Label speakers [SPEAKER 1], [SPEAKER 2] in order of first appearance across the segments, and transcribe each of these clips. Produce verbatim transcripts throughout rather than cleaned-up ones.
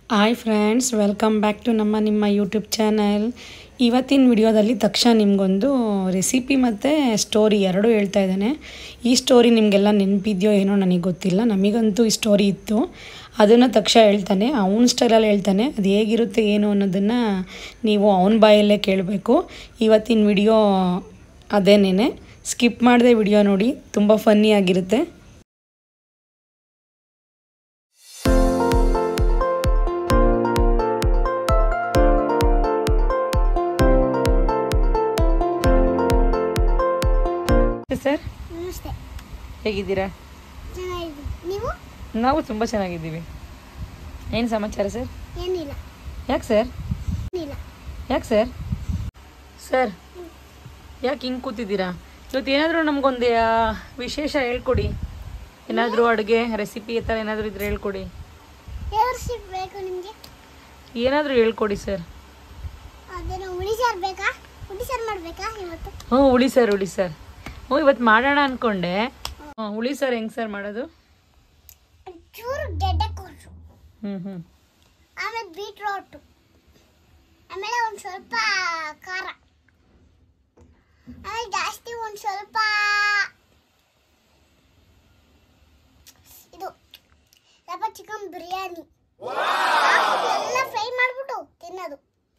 [SPEAKER 1] Hi friends, welcome back to ನಮ್ಮ ನಿಮ್ಮ YouTube channel. ಇವತ್ತಿನ ವಿಡಿಯೋದಲ್ಲಿ ತಕ್ಷಣ ನಿಮಗೊಂದು ರೆಸಿಪಿ ಮತ್ತು ಸ್ಟೋರಿ ಎರಡೂ ಹೇಳ್ತಾ ಇದ್ದಾನೆ. ಈ ಸ್ಟೋರಿ ನಿಮಗೆಲ್ಲ ನೆನಪಿದೆಯೋ ಏನೋ ನನಗೆ ಗೊತ್ತಿಲ್ಲ. ನಮಗಂತೂ ಈ ಸ್ಟೋರಿ ಇತ್ತು. ಅದನ್ನು ತಕ್ಷಣ ಹೇಳ್ತಾನೆ, ಅವನ ಸ್ಟೈಲಲ್ಲಿ ಹೇಳ್ತಾನೆ. ಅದು ಹೇಗಿರುತ್ತೆ ಏನು ಅನ್ನೋದನ್ನು ನೀವು ಅವನ ಬಾಯಲ್ಲೇ ಕೇಳಬೇಕು. ಇವತ್ತಿನ ವಿಡಿಯೋ ಅದೇನೇನೆ. ಸ್ಕಿಪ್ ಮಾಡದೆ ವಿಡಿಯೋ ನೋಡಿ, ತುಂಬ ಫನ್ನಿ ಆಗಿರುತ್ತೆ. ಸರ್,
[SPEAKER 2] ನಮಸ್ತೆ.
[SPEAKER 1] ಹೇಗಿದ್ದೀರಾ?
[SPEAKER 2] ಚೆನ್ನಾಗಿದ್ದೀನಿ. ನೀವು?
[SPEAKER 1] ನಾವು ತುಂಬ ಚೆನ್ನಾಗಿದ್ದೀವಿ. ಏನು ಸಮಾಚಾರ ಸರ್?
[SPEAKER 2] ಏನಿಲ್ಲ.
[SPEAKER 1] ಯಾಕೆ ಸರ್?
[SPEAKER 2] ಏನಿಲ್ಲ.
[SPEAKER 1] ಯಾಕೆ ಸರ್? ಸರ್, ಯಾಕೆ ಹಿಂಗೆ ಕೂತಿದ್ದೀರಾ? ಇವತ್ತು ಏನಾದರೂ ನಮಗೊಂದು ವಿಶೇಷ ಹೇಳ್ಕೊಡಿ. ಏನಾದರೂ ಅಡುಗೆ ರೆಸಿಪಿ ಈ ಥರ ಏನಾದರೂ ಇದ್ರೆ ಹೇಳ್ಕೊಡಿ.
[SPEAKER 2] ಯಾವ ರೆಸಿಪಿ ಬೇಕು ನಿಮಗೆ?
[SPEAKER 1] ಏನಾದರೂ ಹೇಳ್ಕೊಡಿ ಸರ್.
[SPEAKER 2] ಅದೇನೋ ಹುಳಿ ಸಾರು ಬೇಕಾ? ಹುಳಿ ಸಾರು ಮಾಡಬೇಕಾ ಇವತ್ತು?
[SPEAKER 1] ಹ್ಞೂ, ಹುಳಿ ಸರ್ ಹುಳಿ ಸರ್ ಹ್ಞೂ ಇವತ್ತು ಮಾಡೋಣ ಅಂದ್ಕೊಂಡೆ. ಹ್ಞೂ, ಹುಳಿ ಸರ್ ಹೆಂಗೆ ಸರ್ ಮಾಡೋದು?
[SPEAKER 2] ಚೂರು ಗೆಡ್ಡೆಕೋಸು,
[SPEAKER 1] ಹ್ಞೂ ಹ್ಞೂ
[SPEAKER 2] ಆಮೇಲೆ ಬೀಟ್ರೋಟು, ಆಮೇಲೆ ಒಂದು ಸ್ವಲ್ಪ ಖಾರ, ಆಮೇಲೆ ಜಾಸ್ತಿ ಒಂದು ಸ್ವಲ್ಪ ಇದು ಸ್ವಲ್ಪ ಚಿಕನ್ ಬಿರಿಯಾನಿ ಎಲ್ಲ ಫ್ರೈ ಮಾಡಿಬಿಟ್ಟು ತಿನ್ನೋದು.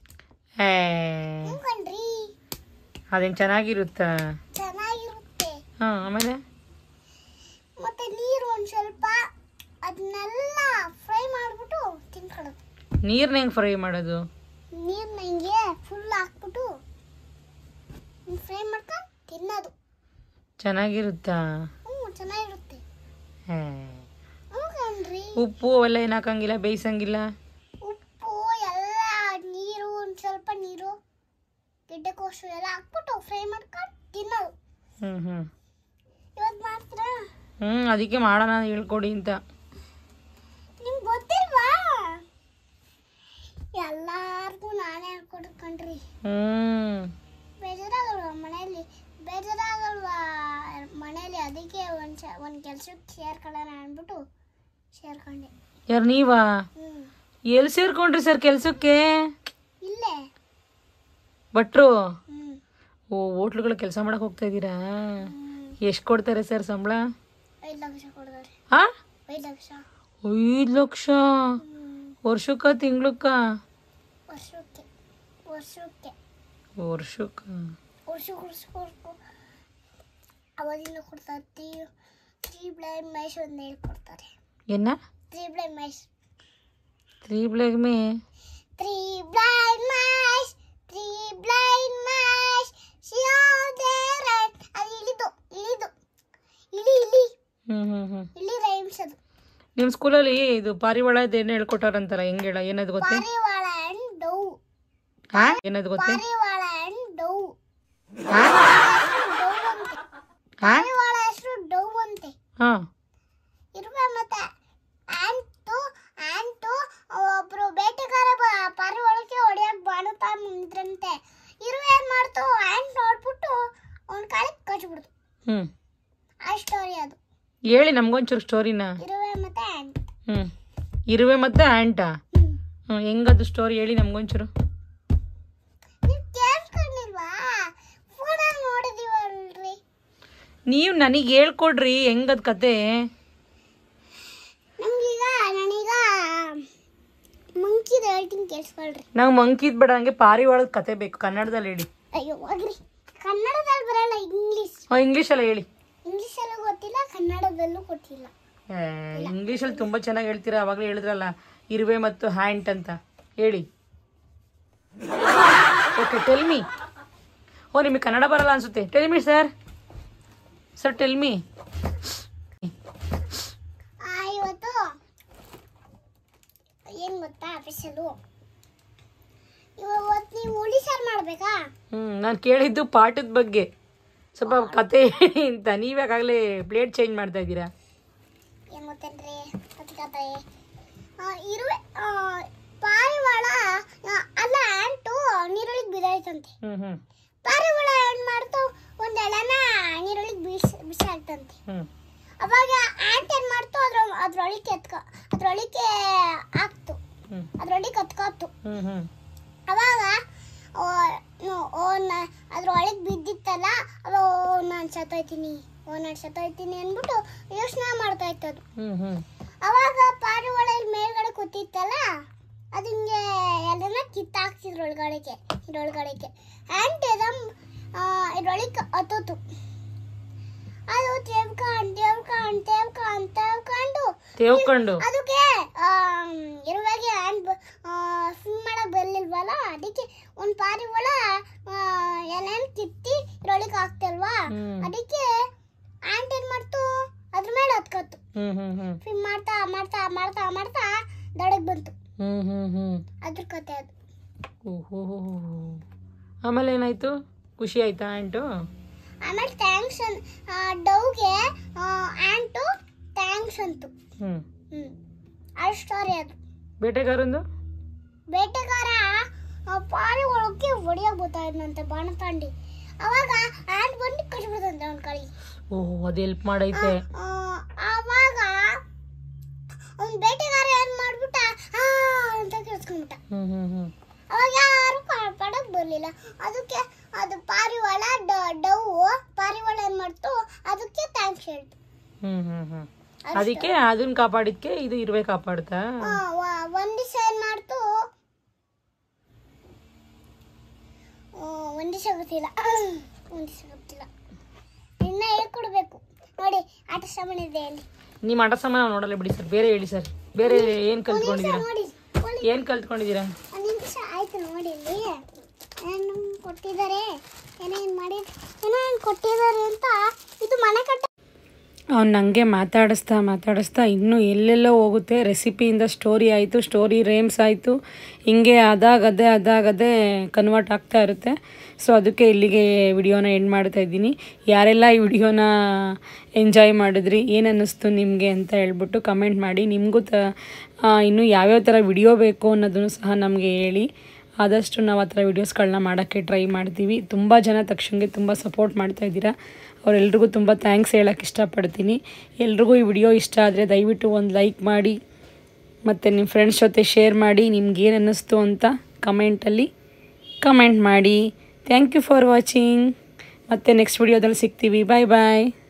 [SPEAKER 2] ಕಣ್ರಿ,
[SPEAKER 1] ಅದೇನು ಚೆನ್ನಾಗಿರುತ್ತಾ?
[SPEAKER 2] ಚೆನ್ನಾಗಿರುತ್ತೆ.
[SPEAKER 1] ಹಾಂ, ಆಮೇಲೆ
[SPEAKER 2] ಮತ್ತೆ ನೀರು ಒಂದು ಸ್ವಲ್ಪ ಅದನ್ನೆಲ್ಲ ಫ್ರೈ ಮಾಡಿಬಿಟ್ಟು ತಿನ್ಕೊಳ್ಳೋದು.
[SPEAKER 1] ನೀರನ್ನ ಹೆಂಗೆ ಫ್ರೈ ಮಾಡೋದು?
[SPEAKER 2] ನೀರನ್ನ ಹಿಂಗೆ ಫುಲ್ ಹಾಕ್ಬಿಟ್ಟು ಫ್ರೈ ಮಾಡ್ಕೊಂಡು ತಿನ್ನೋದು.
[SPEAKER 1] ಚೆನ್ನಾಗಿರುತ್ತಾ?
[SPEAKER 2] ಹ್ಞೂ, ಚೆನ್ನಾಗಿರುತ್ತೆ.
[SPEAKER 1] ಹೇ,
[SPEAKER 2] ಹ್ಞೂ ಕಣ್ರಿ.
[SPEAKER 1] ಉಪ್ಪು ಅವೆಲ್ಲ ಏನು ಹಾಕಂಗಿಲ್ಲ, ಬೇಯಿಸಂಗಿಲ್ಲ?
[SPEAKER 2] ಉಪ್ಪು ಎಲ್ಲ, ನೀರು, ಒಂದು ಸ್ವಲ್ಪ ನೀರು, ಗೆಡ್ಡೆಕೋಸು ಎಲ್ಲ ಹಾಕ್ಬಿಟ್ಟು ಫ್ರೈ ಮಾಡ್ಕೊಂಡು ತಿನ್ನೋದು.
[SPEAKER 1] ಹ್ಞೂ ಹ್ಞೂ
[SPEAKER 2] ಇವತ್ತು ಮಾಡ್ತೀರಾ?
[SPEAKER 1] ಹ್ಞೂ ಅದಕ್ಕೆ ಮಾಡೋಣ ಹೇಳ್ಕೊಡಿ ಅಂತ.
[SPEAKER 2] ನಿಮ್ಗೆ ಗೊತ್ತಿಲ್ವಾ? ಎಲ್ಲಾರ್ಗೂ ನಾನೇ ಹೇಳ್ಕೊಡ್ತೀನಿ ಕಣ್ರಿ.
[SPEAKER 1] ಹ್ಞೂ
[SPEAKER 2] ಬೇಜಾರಾಗಲ್ವಾ ಮನೆಯಲ್ಲಿ? ಬೇಜಾರಾಗಲ್ವಾ ಮನೆಯಲ್ಲಿ? ಅದಕ್ಕೆ ಒಂದು ಒಂದು ಕೆಲ್ಸಕ್ಕೆ ಸೇರ್ಕೊಳ್ಳೋಣ ಅಂದ್ಬಿಟ್ಟು ಸೇರ್ಕೊಂಡೆ.
[SPEAKER 1] ಯಾರು ನೀವಾ?
[SPEAKER 2] ಹ್ಞೂ.
[SPEAKER 1] ಎಲ್ಲಿ ಸೇರ್ಕೊಂಡ್ರಿ ಸರ್ ಕೆಲಸಕ್ಕೆ?
[SPEAKER 2] ಇಲ್ಲೇ
[SPEAKER 1] ಭಟ್ರು?
[SPEAKER 2] ಹ್ಞೂ.
[SPEAKER 1] ಓ, ಹೋಟ್ಲುಗಳ ಕೆಲಸ ಮಾಡಕ್ಕೆ ಹೋಗ್ತಾ ಇದ್ದೀರಾ? ಎಷ್ಟು ಕೊಡ್ತಾರೆ ಸರ್ ಸಂಬಳ?
[SPEAKER 2] ಐದು ಲಕ್ಷ ಕೊಡ್ತಾರೆ.
[SPEAKER 1] ಹಾಂ,
[SPEAKER 2] ಐದು ಲಕ್ಷ.
[SPEAKER 1] ಐದು ಲಕ್ಷ ವರ್ಷಕ್ಕ ತಿಂಗ್ಳಕ್ಕ?
[SPEAKER 2] ವರ್ಷಕ್ಕೆ ವರ್ಷಕ್ಕೆ
[SPEAKER 1] ವರ್ಷಕ್ಕ
[SPEAKER 2] ವರ್ಷ ವರ್ಷಕ್ಕೆ ಅವಧಿನ ಕೊಡ್ತಾರೆ. ತ್ರೀ ತ್ರೀ ಬ್ಲೈಂಡ್ ಮ್ಯಾಚ್ ಒಂದು ಹೇಳ್ಕೊಡ್ತಾರೆ.
[SPEAKER 1] ಏನ?
[SPEAKER 2] Three blind match.
[SPEAKER 1] Three blog may
[SPEAKER 2] three blind match, three blind match, ಅದು ಇಳಿದು ಇಳಿದು ಇಳಿ ಇಳಿ
[SPEAKER 1] ಹ್ಞೂ ಹ್ಞೂ ಹ್ಞೂ
[SPEAKER 2] ಇಳಿ ರೈಮ್ಸ್. ಅದು
[SPEAKER 1] ನಿಮ್ಮ ಸ್ಕೂಲಲ್ಲಿ ಇದು ಪಾರಿವಾಳದ ಏನು ಹೇಳ್ಕೊಟ್ಟಾರಂತಲ್ಲ, ಹೆಂಗೆ ಹೇಳ? ಏನದು ಗೊತ್ತೇ?
[SPEAKER 2] ಪಾರಿವಾಳ ಅಂಡ್ ಡೌ.
[SPEAKER 1] ಹಾಂ, ಏನದು ಗೊತ್ತೇ?
[SPEAKER 2] ಪಾರಿವಾಳ ಅಂಡ್ ಡೌ.
[SPEAKER 1] ಹಾಂ
[SPEAKER 2] ಡೌ ಅಂತೆ.
[SPEAKER 1] ಹಾಂ
[SPEAKER 2] ಪಾರಿವಾಳ ಹೆಸರು ಡೌ ಅಂತೆ.
[SPEAKER 1] ಹಾಂ
[SPEAKER 2] ಇರುವೆ ಮತ್ತೆ ಆಂಟು ಆಂಟು ಒಬ್ರು ಬೇಟೆಗಾರ ಪಾರಿವಾಳಕ್ಕೆ ಹೊಡೆಯಕ್ಕೆ ಬಾಣುತ್ತಾ ಮುಂದ್ರಂತೆ. ಇರುವೆ ಏನ್ ಮಾಡ್ತು? ಆಂಟ್ ನೋಡ್ಬಿಟ್ಟು ಅವನ ಕಾಲಿಗೆ ಕಚ್ಬಿಡ್ತು.
[SPEAKER 1] ಹ್ಞೂ
[SPEAKER 2] ಆ ಸ್ಟೋರಿ ಅದು.
[SPEAKER 1] ಹೇಳಿ ನಮ್ಗೊಂಚೂರು ಸ್ಟೋರಿನ.
[SPEAKER 2] ಇರುವೆ ಮತ್ತೆ ಆಂಟ್.
[SPEAKER 1] ಹ್ಞೂ ಇರುವೆ ಮತ್ತು ಆ್ಯಂಟಾ?
[SPEAKER 2] ಹ್ಮ್.
[SPEAKER 1] ಹ್ಞೂ ಹೆಂಗದು ಸ್ಟೋರಿ ಹೇಳಿ ನಮ್ಗೊಂಚೂರು.
[SPEAKER 2] ನೀವು ಕೇಳ್ಕೊಂಡಿಲ್ವಾ? ಫೋನಲ್ಲಿ ನೋಡಿದೀವಲ್ರಿ.
[SPEAKER 1] ನೀವು ನನಗೆ ಹೇಳ್ಕೊಡ್ರಿ ಹೆಂಗದು ಕತೆ.
[SPEAKER 2] ನಮ್ಗೀಗ ನಾನೀಗ ಮಂಕಿದ ಹೇಳ್ತೀನಿ, ಕೇಳಿಸ್ಕೊಳ್ರಿ.
[SPEAKER 1] ನಾವು ಮಂಕಿದ್ ಬೇಡ, ಹಂಗೆ ಪಾರಿವಾಳದ ಕತೆ ಬೇಕು. ಕನ್ನಡದಲ್ಲಿ ಹೇಳಿ.
[SPEAKER 2] ಅಯ್ಯೋ ಹೋಗ್ರಿ, ಕನ್ನಡದಲ್ಲಿ ಬರಲ್ಲ, ಇಂಗ್ಲೀಷ್.
[SPEAKER 1] ಹಾಂ, ಇಂಗ್ಲೀಷಲ್ಲಿ ಹೇಳಿ.
[SPEAKER 2] ಇಂಗ್ಲೀಷಲ್ಲೂ ಗೊತ್ತಿಲ್ಲ, ಕನ್ನಡದಲ್ಲೂ ಗೊತ್ತಿಲ್ಲ.
[SPEAKER 1] ಇಂಗ್ಲೀಷಲ್ಲಿ ತುಂಬ ಚೆನ್ನಾಗಿ ಹೇಳ್ತೀರಾ. ಆವಾಗಲೇ ಹೇಳಿದ್ರಲ್ಲ ಇರುವೆ ಮತ್ತು ಹ್ಯಾಂಟ್ ಅಂತ. ಹೇಳಿ. Okay, tell me. ಓ, ನಿಮಗೆ ಕನ್ನಡ ಬರಲ್ಲ ಅನ್ಸುತ್ತೆ. Tell me sir. Sir tell me.
[SPEAKER 2] ಇವತ್ತು ಏನು ಗೊತ್ತಾ ಆಫೀಸಲ್ಲೂ, ಇವತ್ತು ನೀವು ಹುಳಿ ಸಾರು ಮಾಡಬೇಕಾ?
[SPEAKER 1] ಹ್ಞೂ ನಾನು ಕೇಳಿದ್ದು ಪಾಠದ ಬಗ್ಗೆ. ಸ್ವಲ್ಪ ಕತೆ ಹೇಳಿ ಅಂತ. ನೀವ್ಯಾಕಾಗಲೇ ಪ್ಲೇಟ್ ಚೇಂಜ್ ಮಾಡ್ತಾ ಇದ್ದೀರಾ?
[SPEAKER 2] ಏನು ಗೊತ್ತೇನ್ರಿ ಕತೆ ಕತೆ? ಇರುವೆ ಪಾರಿವಾಳ ಅಲ್ಲ ಆಂಟು ನೀರೊಳಗೆ ಬಿದ್ದಾಯ್ತಂತೆ.
[SPEAKER 1] ಹ್ಞೂ ಹ್ಞೂ
[SPEAKER 2] ಪಾರಿವಾಳ ಏನು ಮಾಡ್ತು? ಒಂದು ಎಳೆನ ನೀರೊಳಗೆ ಬಿಸಿ ಬಿಸಿ ಆಗ್ತಂತೆ.
[SPEAKER 1] ಹ್ಞೂ
[SPEAKER 2] ಅವಾಗ ಆಂಟ್ ಏನು ಮಾಡ್ತು? ಅದ್ರ ಅದ್ರೊಳಗೆ ಎತ್ಕೊ ಅದ್ರೊಳಗೆ ಹಾಕ್ತು.
[SPEAKER 1] ಹ್ಞೂ ಹ್ಞೂ
[SPEAKER 2] ಅವಾಗ ಅದ್ರೊಳಗೆ ಬಿದ್ದಿತ್ತಲ್ಲ ಅದು ನಾನು ಸತ್ತೋಯ್ತೀನಿ ಓ ನಾನು ಸತ್ತೋಯ್ತೀನಿ ಅಂದ್ಬಿಟ್ಟು ಯೋಚನೆ ಮಾಡ್ತಾ ಇತ್ತು ಅದು. ಅವಾಗ ಪಾರಿವಾಳ ಇಲ್ಲಿ ಮೇಲ್ಗಡೆ ಕೂತಿತ್ತಲ್ಲ ಅದು ಹಿಂಗೆ ಎಲ್ಲನ ಕಿತ್ತಾಕ್ತಿದ್ರು ಒಳಗಡೆಗೆ ಇದ್ರೊಳಗಡೆಗೆ ಆ್ಯಂಡ್ ಇದಮ್ ಇದ್ರೊಳಗೆ ಹತ್ತೋತು. ಅದು ತೇವ್ಕೊಂಡು ತೇವ್ಕೊಂಡು ತೇವ್ಕೊಂಡು ತೇವ್ಕೊಂಡು
[SPEAKER 1] ತೇವ್ಕೊಂಡು
[SPEAKER 2] ಅದಕ್ಕೆ ಇರುವಾಗೆ ಹ್ಯಾಂಡ್ ಸ್ವಿಮ್ ಮಾಡಕ್ ಬರ್ಲಿಲ್ವಲ್ಲ, ಅದಕ್ಕೆ ಒಂದು ಪಾರಿವಾಳ ಎಲೆನ್ ಕಿತ್ತಿ ಇದ್ರೊಳಗೆ ಹಾಕ್ತಲ್ವಾ, ಅದಕ್ಕೆ ಆಂಟ್ ಏನ್ ಮಾಡ್ತು ಅದ್ರ ಮೇಲೆ ಹತ್ಕತ್ತು. ಸ್ವಿಮ್ ಮಾಡ್ತಾ ಮಾಡ್ತಾ ಮಾಡ್ತಾ ಮಾಡ್ತಾ ದಡಕ್ ಬಂತು. ಅದ್ರ ಕತೆ ಅದು.
[SPEAKER 1] ಆಮೇಲೆ ಏನಾಯ್ತು? ಖುಷಿ ಆಯ್ತಾ ಆಂಟು?
[SPEAKER 2] ಆಮೇಲೆ ಥ್ಯಾಂಕ್ಸ್ ಡೌಗೆ ಆಂಟು ಥ್ಯಾಂಕ್ಸ್ ಅಂತು. ಹ್ಮ್ ಅದು ಸ್ಟೋರಿ ಅದು.
[SPEAKER 1] ಬೇಟೆಗಾರಂದು
[SPEAKER 2] ಬೇಟೆಗಾರ ಪಾರಿವಾಳಕ್ಕೆ ಹೊಡಿಯೋಕೆ ಬರ್ತಾ ಇದ್ನಂತೆ ಬಾಣ ತಾಂಡಿ. ಅವಾಗ ಆಂಟ್ ಬಂದು ಕಚ್ಬಿಡ್ತಂತೆ ಅವ್ನ ಕೈ.
[SPEAKER 1] ಓಹ್ ಅದು ಹೆಲ್ಪ್ ಮಾಡೈತೆ.
[SPEAKER 2] ಅವಾಗ ಅವ್ನ ಬೇಟೆಗಾರ ಏನ್ ಮಾಡ್ಬಿಟ್ಟ ಆ ಅಂತ ಕೇಳಿಸ್ಕೊಂಡ್ಬಿಟ್ಟ. ಅವಾಗ ಯಾರು ಕಾಪಾಡಕ್ ಬರ್ಲಿಲ್ಲ. ಅದಕ್ಕೆ ಅದು ಪಾರಿವಾಳ ಡೌ ಪಾರಿವಾಳ ಏನ್ ಮಾಡ್ತು ಅದಕ್ಕೆ ಥ್ಯಾಂಕ್ಸ್ ಹೇಳ್ತು.
[SPEAKER 1] ಅದಕ್ಕೆ ಅದನ್ನ ಕಾಪಾಡಿದ್ಕೆ ಇದು ಇರುವೆ ಕಾಪಾಡ್ತಾ.
[SPEAKER 2] ಒಂದ್ ದಿವಸ ಏನ್ ಮಾಡ್ತು ಒಂದ್ ದಿವಸ ಗೊತ್ತಿಲ್ಲ ಒಂದ್ ದಿವಸ ಗೊತ್ತಿಲ್ಲ ಇನ್ನ ಹೇಳ್ಕೊಡ್ಬೇಕು ನೋಡಿ. ಆಟ ಸಾಮಾನು ಇದೆ ಅಲ್ಲಿ.
[SPEAKER 1] ನಿಮ್ಮ ಆಟ ಸಾಮಾನು ನೋಡಲ್ಲ ಬಿಡಿ ಸರ್, ಬೇರೆ ಹೇಳಿ ಸರ್. ಬೇರೆ ಏನ್ ಕಲ್ತ್ಕೊಂಡಿದ್ದೀರಾ? ಏನ್ ಕಲ್ತ್ಕೊಂಡಿದ್ದೀರಾ?
[SPEAKER 2] ಒಂದ್ ನಿಮಿಷ ಆಯ್ತು ನೋಡಿ. ಇಲ್ಲಿ ಏನೇನು ಕೊಟ್ಟಿದ್ದಾರೆ ಏನೇನು ಮಾಡಿ ಏನೇನು ಕೊಟ್ಟಿದ್ದಾರೆ ಅಂತ. ಇದು ಮನೆ ಕಟ್ಟ
[SPEAKER 1] ಅವ್ನು ನನಗೆ ಮಾತಾಡಿಸ್ತಾ ಮಾತಾಡಿಸ್ತಾ ಇನ್ನೂ ಎಲ್ಲೆಲ್ಲೋ ಹೋಗುತ್ತೆ. ರೆಸಿಪಿಯಿಂದ ಸ್ಟೋರಿ ಆಯಿತು, ಸ್ಟೋರಿ ರೇಮ್ಸ್ ಆಯಿತು, ಹಿಂಗೆ ಅದಾಗದೇ ಅದಾಗದೇ ಕನ್ವರ್ಟ್ ಆಗ್ತಾ ಇರುತ್ತೆ. ಸೊ ಅದಕ್ಕೆ ಇಲ್ಲಿಗೆ ವಿಡಿಯೋನ ಎಂಡ್ ಮಾಡ್ತಾ ಇದ್ದೀನಿ. ಯಾರೆಲ್ಲ ಈ ವಿಡಿಯೋನ ಎಂಜಾಯ್ ಮಾಡಿದ್ರಿ, ಏನು ಅನ್ನಿಸ್ತು ನಿಮಗೆ ಅಂತ ಹೇಳ್ಬಿಟ್ಟು ಕಮೆಂಟ್ ಮಾಡಿ. ನಿಮಗೂ ತ ಇನ್ನೂ ಯಾವ್ಯಾವ ಥರ ವಿಡಿಯೋ ಬೇಕು ಅನ್ನೋದನ್ನು ಸಹ ನಮಗೆ ಹೇಳಿ. ಆದಷ್ಟು ನಾವು ಆ ಥರ ವೀಡಿಯೋಸ್ಗಳನ್ನ ಮಾಡೋಕ್ಕೆ ಟ್ರೈ ಮಾಡ್ತೀವಿ. ತುಂಬ ಜನ ತಕ್ಷಣಕ್ಕೆ ತುಂಬ ಸಪೋರ್ಟ್ ಮಾಡ್ತಾಯಿದ್ದೀರಾ, ಅವರೆಲ್ರಿಗೂ ತುಂಬ ಥ್ಯಾಂಕ್ಸ್ ಹೇಳೋಕ್ಕೆ ಇಷ್ಟಪಡ್ತೀನಿ. ಎಲ್ರಿಗೂ ಈ ವಿಡಿಯೋ ಇಷ್ಟ ಆದರೆ ದಯವಿಟ್ಟು ಒಂದು ಲೈಕ್ ಮಾಡಿ ಮತ್ತು ನಿಮ್ಮ ಫ್ರೆಂಡ್ಸ್ ಜೊತೆ ಶೇರ್ ಮಾಡಿ. ನಿಮ್ಗೇನು ಅನ್ನಿಸ್ತು ಅಂತ ಕಮೆಂಟಲ್ಲಿ ಕಮೆಂಟ್ ಮಾಡಿ. Thank you for watching. ಮತ್ತೆ ನೆಕ್ಸ್ಟ್ ವಿಡಿಯೋದಲ್ಲಿ ಸಿಗ್ತೀವಿ. ಬಾಯ್ ಬಾಯ್.